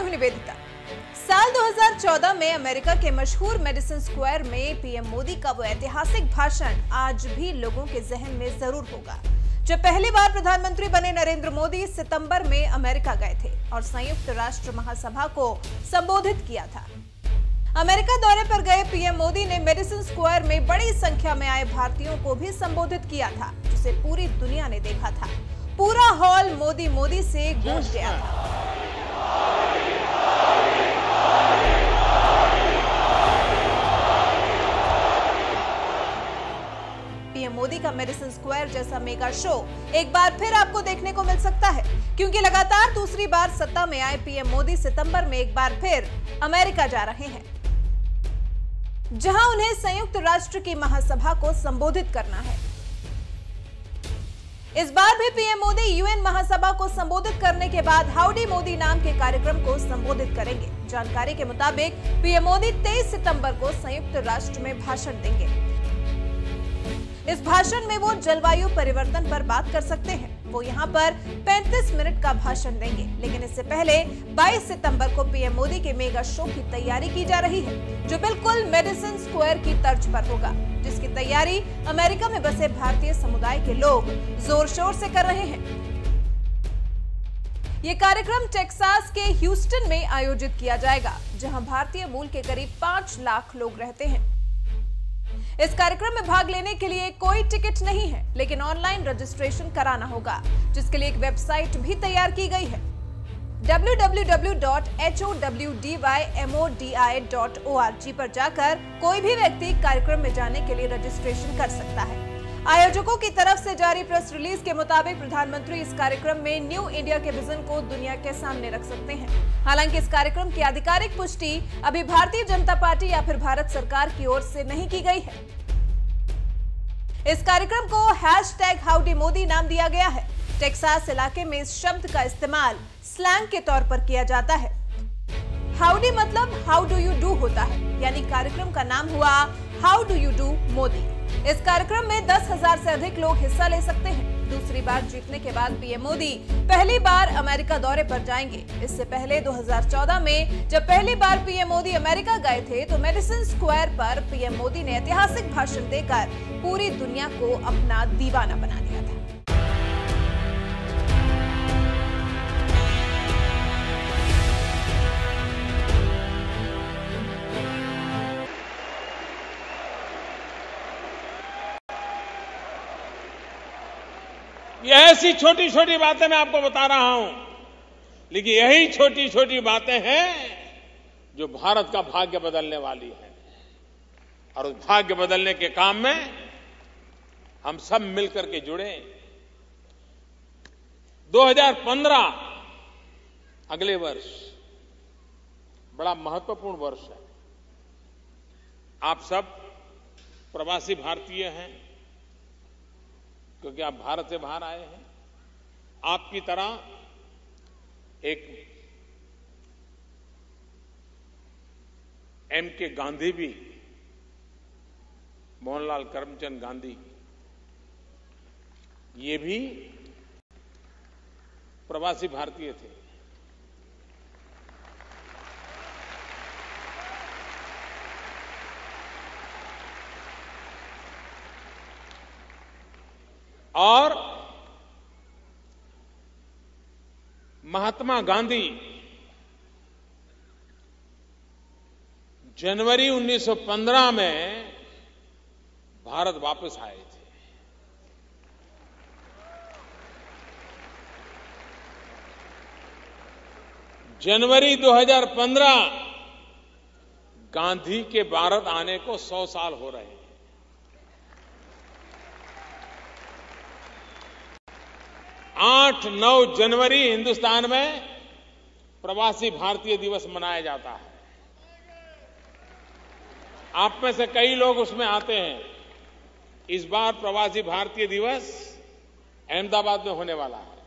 हूं निवेदिता। साल 2014 में अमेरिका के मशहूर मेडिसन स्क्वायर में पीएम मोदी का वो ऐतिहासिक भाषण आज भी लोगों के जहन में जरूर होगा। जब पहली बार प्रधानमंत्री बने नरेंद्र मोदी सितंबर में अमेरिका गए थे और संयुक्त राष्ट्र महासभा को संबोधित किया था। अमेरिका दौरे पर गए पीएम मोदी ने मेडिसन स्क्वायर में बड़ी संख्या में आए भारतीयों को भी संबोधित किया था, जिसे पूरी दुनिया ने देखा था। पूरा हॉल मोदी मोदी से गूंज गया था। पीएम मोदी का मेडिसन स्क्वायर जैसा मेगा शो एक बार फिर आपको देखने को मिल सकता है, क्योंकि लगातार दूसरी बार सत्ता में आए पीएम मोदी सितंबर में एक बार फिर अमेरिका जा रहे हैं, जहां उन्हें संयुक्त राष्ट्र की महासभा को संबोधित करना है। इस बार भी पीएम मोदी यूएन महासभा को संबोधित करने के बाद हाउडी मोदी नाम के कार्यक्रम को संबोधित करेंगे। जानकारी के मुताबिक पीएम मोदी 23 सितंबर को संयुक्त राष्ट्र में भाषण देंगे। इस भाषण में वो जलवायु परिवर्तन पर बात कर सकते हैं। वो यहां पर 35 मिनट का भाषण देंगे, लेकिन इससे पहले 22 सितंबर को पीएम मोदी के मेगा शो की तैयारी की जा रही है, जो बिल्कुल मेडिसन स्क्वायर की तर्ज पर होगा, जिसकी तैयारी अमेरिका में बसे भारतीय समुदाय के लोग जोर शोर से कर रहे हैं। ये कार्यक्रम टेक्सास के ह्यूस्टन में आयोजित किया जाएगा, जहां भारतीय मूल के करीब 5 लाख लोग रहते हैं। इस कार्यक्रम में भाग लेने के लिए कोई टिकट नहीं है, लेकिन ऑनलाइन रजिस्ट्रेशन कराना होगा, जिसके लिए एक वेबसाइट भी तैयार की गई है। www.howdymodi.org पर जाकर कोई भी व्यक्ति कार्यक्रम में जाने के लिए रजिस्ट्रेशन कर सकता है। आयोजकों की तरफ से जारी प्रेस रिलीज के मुताबिक प्रधानमंत्री इस कार्यक्रम में न्यू इंडिया के विजन को दुनिया के सामने रख सकते हैं। हालांकि इस कार्यक्रम की आधिकारिक पुष्टि अभी भारतीय जनता पार्टी या फिर भारत सरकार की ओर से नहीं की गई है। इस कार्यक्रम को #HowdyModi नाम दिया गया है। टेक्सास इलाके में इस शब्द का इस्तेमाल स्लैंग के तौर पर किया जाता है। हाउडी मतलब हाउ डू यू डू होता है, यानी कार्यक्रम का नाम हुआ how do you do Modi. इस कार्यक्रम में 10,000 से अधिक लोग हिस्सा ले सकते हैं। दूसरी बार जीतने के बाद पीएम मोदी पहली बार अमेरिका दौरे पर जाएंगे। इससे पहले 2014 में जब पहली बार पीएम मोदी अमेरिका गए थे, तो मेडिसन स्क्वायर पर पीएम मोदी ने ऐतिहासिक भाषण देकर पूरी दुनिया को अपना दीवाना बना दिया था। ये ऐसी छोटी छोटी बातें मैं आपको बता रहा हूं, लेकिन यही छोटी छोटी बातें हैं जो भारत का भाग्य बदलने वाली है। और उस भाग्य बदलने के काम में हम सब मिलकर के जुड़े। 2015 अगले वर्ष बड़ा महत्वपूर्ण वर्ष है। आप सब प्रवासी भारतीय हैं, क्योंकि आप भारत से बाहर आए हैं। आपकी तरह एक M.K. गांधी भी, मोहनलाल करमचंद गांधी, ये भी प्रवासी भारतीय थे। और महात्मा गांधी जनवरी 1915 में भारत वापस आए थे। जनवरी 2015 गांधी के भारत आने को 100 साल हो रहे हैं। 8-9 जनवरी हिंदुस्तान में प्रवासी भारतीय दिवस मनाया जाता है। आप में से कई लोग उसमें आते हैं। इस बार प्रवासी भारतीय दिवस अहमदाबाद में होने वाला है।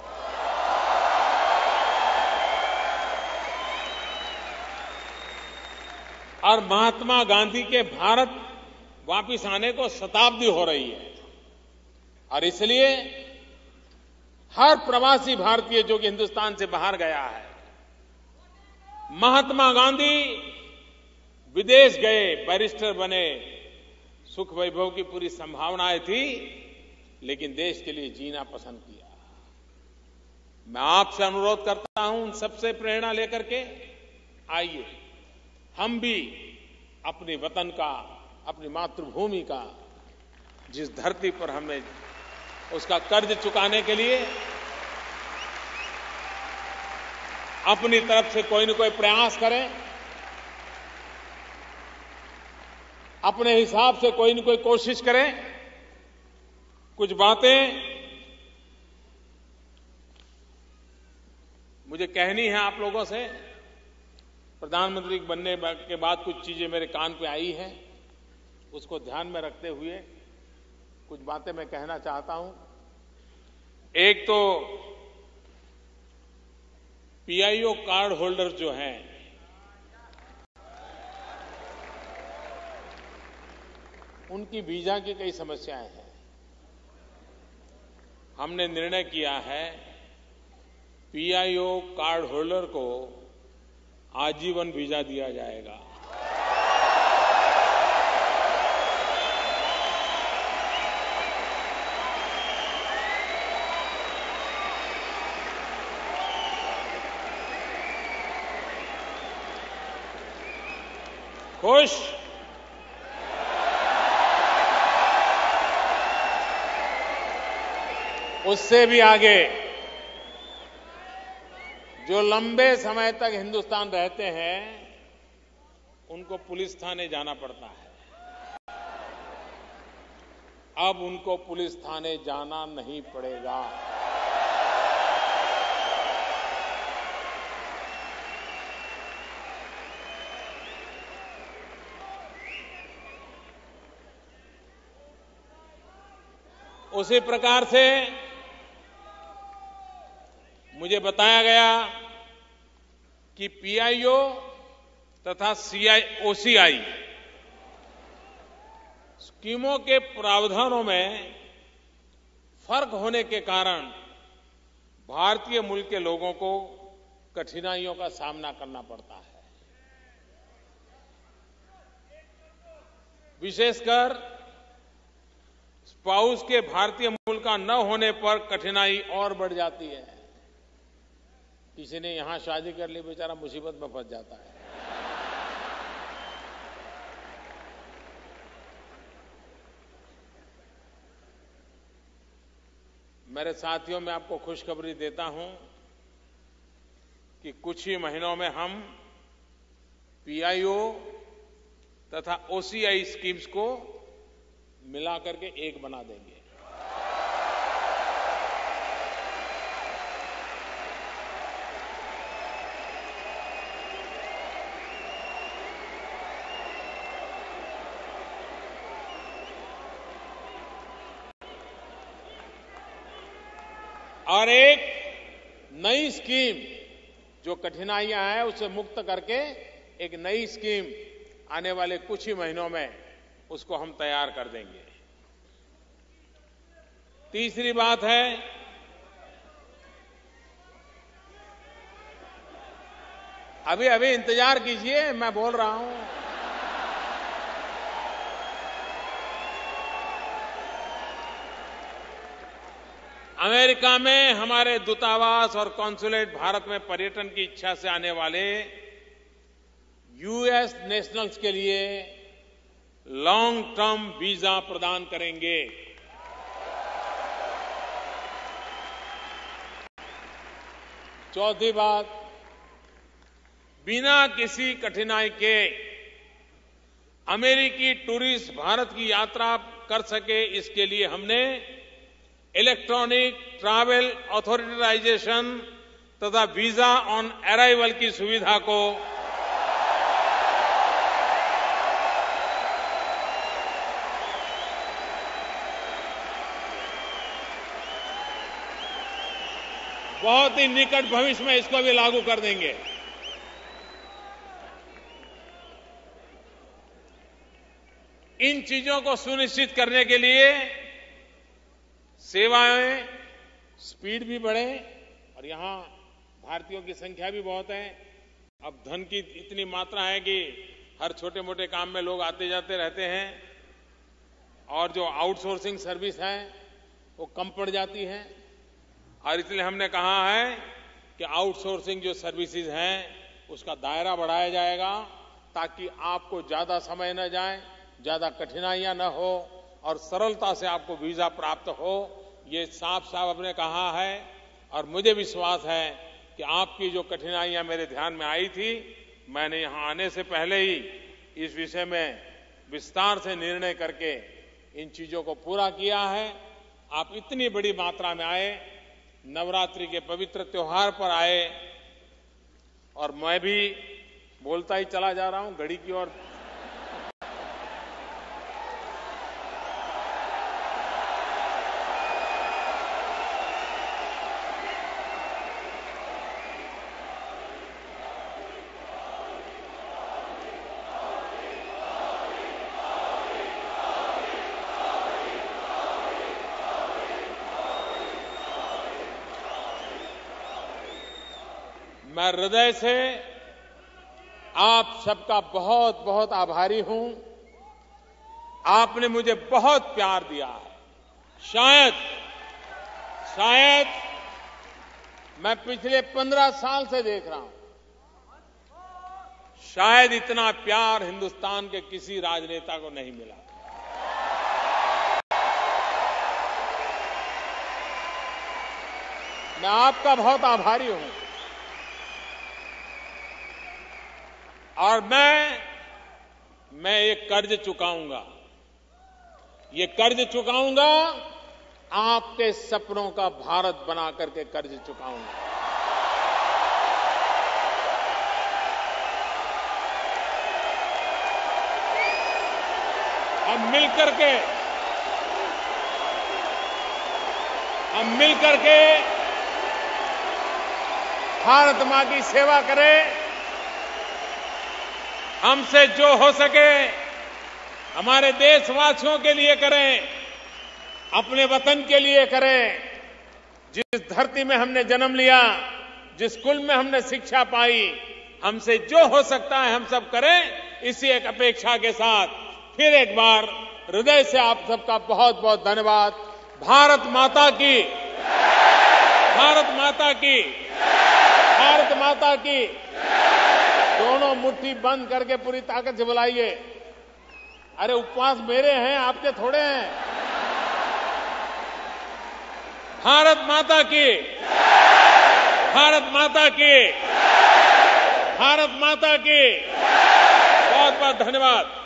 और महात्मा गांधी के भारत वापस आने को शताब्दी हो रही है। और इसलिए हर प्रवासी भारतीय जो कि हिंदुस्तान से बाहर गया है, महात्मा गांधी विदेश गए, बैरिस्टर बने, सुख वैभव की पूरी संभावनाएं थी, लेकिन देश के लिए जीना पसंद किया। मैं आपसे अनुरोध करता हूं, उन सबसे प्रेरणा लेकर के आइए हम भी अपने वतन का, अपनी मातृभूमि का, जिस धरती पर हमने उसका कर्ज चुकाने के लिए अपनी तरफ से कोई न कोई प्रयास करें, अपने हिसाब से कोई न कोई कोशिश करें। कुछ बातें मुझे कहनी है आप लोगों से। प्रधानमंत्री बनने के बाद कुछ चीजें मेरे कान पे आई हैं, उसको ध्यान में रखते हुए कुछ बातें मैं कहना चाहता हूं। एक तो पीआईओ कार्ड होल्डर जो हैं, उनकी वीजा की कई समस्याएं हैं। हमने निर्णय किया है पीआईओ कार्ड होल्डर को आजीवन वीजा दिया जाएगा। खुश? उससे भी आगे, जो लंबे समय तक हिंदुस्तान रहते हैं उनको पुलिस थाने जाना पड़ता है, अब उनको पुलिस थाने जाना नहीं पड़ेगा। उसी प्रकार से मुझे बताया गया कि पीआईओ तथा ओसीआई स्कीमों के प्रावधानों में फर्क होने के कारण भारतीय मूल के लोगों को कठिनाइयों का सामना करना पड़ता है। विशेषकर स्पाउस के भारतीय मूल का न होने पर कठिनाई और बढ़ जाती है। किसी ने यहां शादी कर ली, बेचारा मुसीबत में फंस जाता है। मेरे साथियों, मैं आपको खुशखबरी देता हूं कि कुछ ही महीनों में हम पीआईओ तथा ओसीआई स्कीम्स को मिलाकर के एक बना देंगे। और एक नई स्कीम जो कठिनाइयां हैं उसे मुक्त करके एक नई स्कीम आने वाले कुछ ही महीनों में उसको हम तैयार कर देंगे। तीसरी बात है, अभी इंतजार कीजिए, मैं बोल रहा हूं। अमेरिका में हमारे दूतावास और कॉन्सुलेट भारत में पर्यटन की इच्छा से आने वाले यूएस नेशनल्स के लिए लॉन्ग टर्म वीजा प्रदान करेंगे। चौथी बात, बिना किसी कठिनाई के अमेरिकी टूरिस्ट भारत की यात्रा कर सके, इसके लिए हमने इलेक्ट्रॉनिक ट्रैवल ऑथराइजेशन तथा वीजा ऑन अराइवल की सुविधा को बहुत ही निकट भविष्य में इसको भी लागू कर देंगे। इन चीजों को सुनिश्चित करने के लिए सेवाएं स्पीड भी बढ़े, और यहां भारतीयों की संख्या भी बहुत है, अब धन की इतनी मात्रा है कि हर छोटे मोटे काम में लोग आते जाते रहते हैं और जो आउटसोर्सिंग सर्विस है वो कम पड़ जाती है। और इसलिए हमने कहा है कि आउटसोर्सिंग जो सर्विसेज हैं उसका दायरा बढ़ाया जाएगा ताकि आपको ज्यादा समय न जाए, ज्यादा कठिनाइयां न हो और सरलता से आपको वीजा प्राप्त हो। ये साफ साफ हमने कहा है और मुझे विश्वास है कि आपकी जो कठिनाइयां मेरे ध्यान में आई थी, मैंने यहां आने से पहले ही इस विषय में विस्तार से निर्णय करके इन चीजों को पूरा किया है। आप इतनी बड़ी मात्रा में आए, नवरात्रि के पवित्र त्योहार पर आए और मैं भी बोलता ही चला जा रहा हूं घड़ी की ओर। मैं हृदय से आप सबका बहुत बहुत आभारी हूं। आपने मुझे बहुत प्यार दिया है। शायद मैं पिछले 15 साल से देख रहा हूं, शायद इतना प्यार हिंदुस्तान के किसी राजनेता को नहीं मिला। मैं आपका बहुत आभारी हूं और मैं ये कर्ज चुकाऊंगा। ये कर्ज चुकाऊंगा, आपके सपनों का भारत बना करके कर्ज चुकाऊंगा। हम मिलकर के भारत मां की सेवा करें। हमसे जो हो सके हमारे देशवासियों के लिए करें, अपने वतन के लिए करें। जिस धरती में हमने जन्म लिया, जिस कुल में हमने शिक्षा पाई, हमसे जो हो सकता है हम सब करें। इसी एक अपेक्षा के साथ फिर एक बार हृदय से आप सबका बहुत बहुत धन्यवाद। भारत माता की, भारत माता की, भारत माता की। दोनों मुट्ठी बंद करके पूरी ताकत से बुलाइए। अरे उपवास मेरे हैं, आपके थोड़े हैं। भारत माता की, भारत माता की, भारत माता की। बहुत बहुत धन्यवाद।